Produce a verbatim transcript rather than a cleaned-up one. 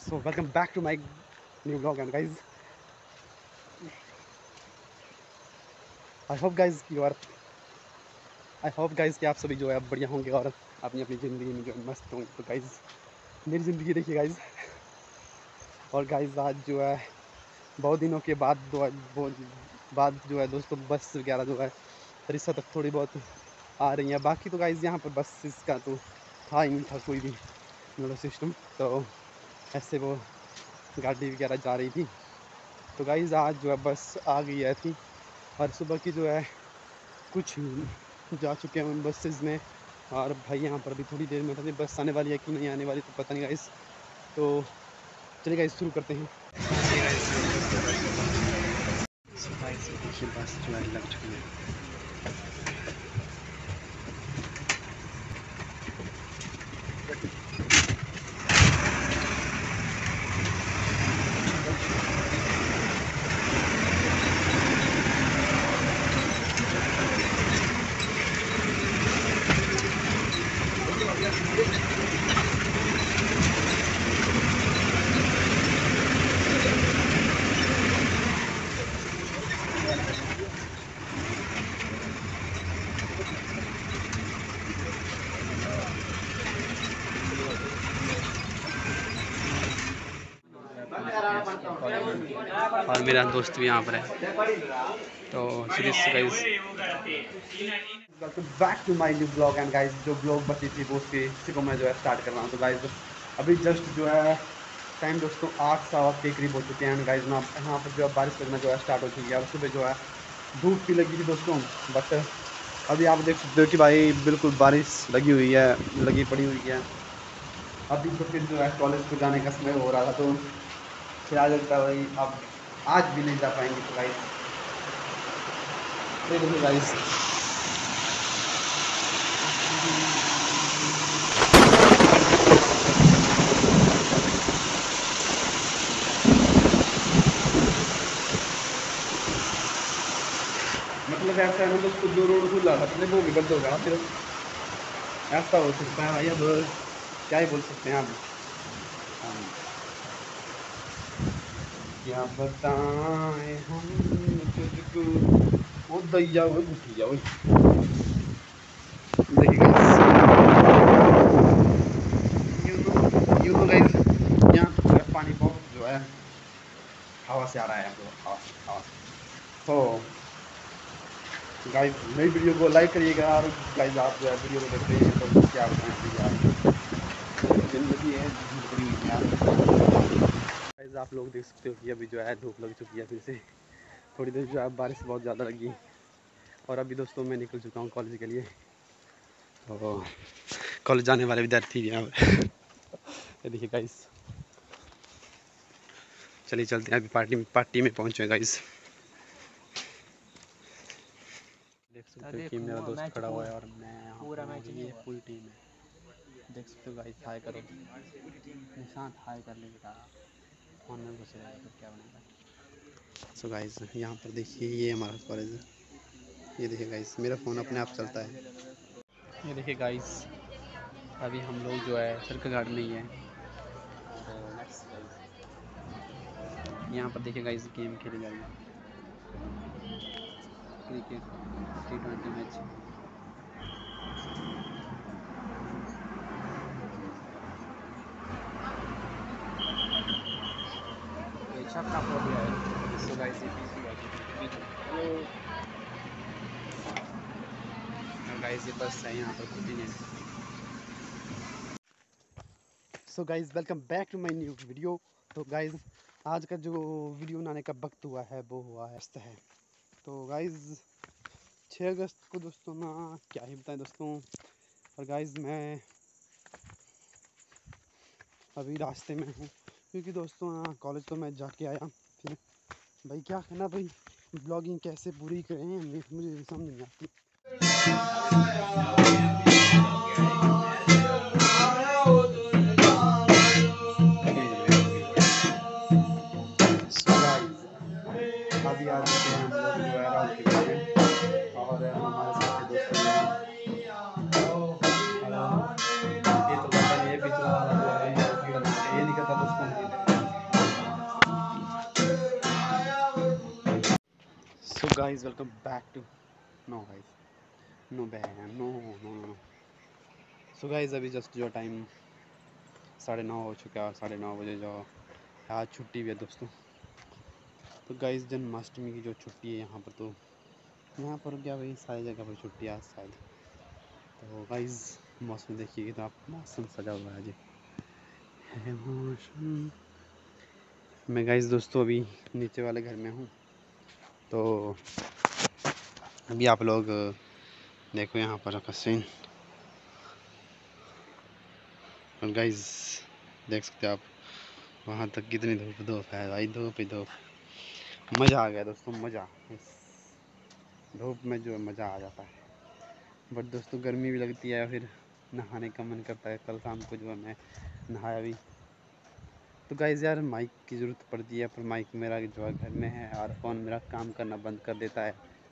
So welcome back to my new vlog and guys, I hope guys you are I hope guys कि आप सभी जो है बढ़िया होंगे और अपनी अपनी ज़िंदगी में जो है मस्त होंगे। तो गाइज मेरी ज़िंदगी देखिए गाइज, और गाइज आज जो है बहुत दिनों के बाद दो बहुत बाद जो है दोस्तों बस वगैरह जो है रिश्ता तक थोड़ी बहुत आ रही है। बाकी तो गाइज यहाँ पर बस इसका तो था ही नहीं था कोई भी मतलब सिस्टम, तो ऐसे वो गाड़ी वगैरह जा रही थी। तो गाइज आज जो है बस आ गई है थी और सुबह की जो है कुछ जा चुके हैं उन बसेज में। और भाई यहाँ पर भी थोड़ी देर में पता नहीं बस आने वाली है कि नहीं आने वाली, तो पता नहीं गाइस। तो चलिए गाइस शुरू करते हैं। बस जो है लग चुकी है। और मेरा दोस्त भी यहाँ पर है। तो guys back to my new blog and guys, जो ब्लॉग बची थी वो उसकी इसी को मैं जो है स्टार्ट कर रहा हूँ। तो गाइस अभी जस्ट जो है टाइम दोस्तों आठ सवा के करीब हो चुके हैं। गाइस ना यहाँ पर जो है बारिश लगना जो है स्टार्ट हो चुकी है। और सुबह जो है धूप भी लगी थी दोस्तों, बट अभी आप देख सकते हो कि भाई बिल्कुल बारिश लगी हुई है, लगी पड़ी हुई है। अभी तो फिर जो है कॉलेज को जाने का समय हो रहा था, तो फिर आ लगता है भाई अब आज भी नहीं जा पाएंगे। तो गाइस देखो गाइस मतलब ऐसा है ना दोस्तों, जो रोड खुला था पहले वो भी बंद हो गया, फिर ऐसा हो सकता है भाई। अब क्या ही बोल सकते हैं। अब क्या बताएं हम तुझको, वो दैया वो उठी जाओ। देखिए यू नो गाइस, यहाँ पर पानी बहुत जो है हवा से आ रहा है। हवा हवा तो गाइस मेरी वीडियो को लाइक करिएगा। और गाइस आप जो है वीडियो को देखते हैं तो क्या बताएं यार, जिंदगी है बड़ी यार। गाइस आप लोग देख सकते हो कि अभी जो है धूप लग चुकी है, फिर से थोड़ी देर जो है बारिश बहुत ज़्यादा लगी। और अभी दोस्तों मैं निकल चुका हूँ कॉलेज के लिए। तो कॉलेज जाने वाले विद्यार्थी भी हैं। देखिए गाइस, चलिए चलते हैं। अभी पार्टी में पार्टी में पहुँचे गाइस। देख सकते हो कि मेरा दोस्त खड़ा हुआ है और मैं पूरा मैच ये फुल टीम है। देख सकते हो गाइस, हाई करो निशान, हाई कर लेगा फोन में घुस रहेगा तो क्या बनेगा। सो गाइस यहाँ पर देखिए ये हमारा कॉलेज है। ये देखिए गाइस मेरा फ़ोन अपने आप चलता है। ये देखिए गाइस अभी हम लोग जो है सर्कल गार्ड में ही है। और यहाँ पर देखिए गाइस गेम खेली जा रही है, cricket T twenty match. Guys ये बस है यहाँ पर कुछ नहीं। So guys welcome back to my new video. तो गाइस आज का जो वीडियो बनाने का वक्त हुआ है वो हुआ है है तो गाइस छः अगस्त को दोस्तों ना क्या ही बताएं दोस्तों। और गाइस मैं अभी रास्ते में हूँ क्योंकि दोस्तों हाँ कॉलेज तो मैं जाके आया। फिर भाई क्या कहना भाई, ब्लॉगिंग कैसे पूरी करें मुझे समझ नहीं आती। अभी आ चुके हैं हम लोग जो है राउंड के लिए और हमारे साथ के दोस्त ये तो पता नहीं है पिछला वाला जो है ये नहीं करता दोस्तों। Guys welcome back to no guys no ban no no no so guys अभी जस्ट जो टाइम साढ़े नौ हो चुका है और साढ़े नौ बजे जो आज छुट्टी भी है दोस्तों। तो गाइस जन्माष्टमी की जो छुट्टी है यहाँ पर, तो यहाँ पर क्या भाई सारी जगह पर छुट्टी है आज शायद। तो गाइस मौसम देखिए तो आप, मौसम सजा हुआ है जी, है मौसम। मैं गाइस दोस्तों अभी नीचे वाले घर में हूँ। तो अभी आप लोग देखो यहाँ पर का सीन, और गाइस देख सकते हो आप वहाँ तक कितनी धूप धूप है भाई, धूप ही धूप। मज़ा आ गया दोस्तों, मज़ा इस धूप में जो मज़ा आ जाता है। बट दोस्तों गर्मी भी लगती है, फिर नहाने का मन करता है। कल शाम को जो है मैं नहाया भी। तो गाइस यार माइक की ज़रूरत पड़ती है, पर माइक मेरा जो है घर में है और फ़ोन मेरा काम करना बंद कर देता है।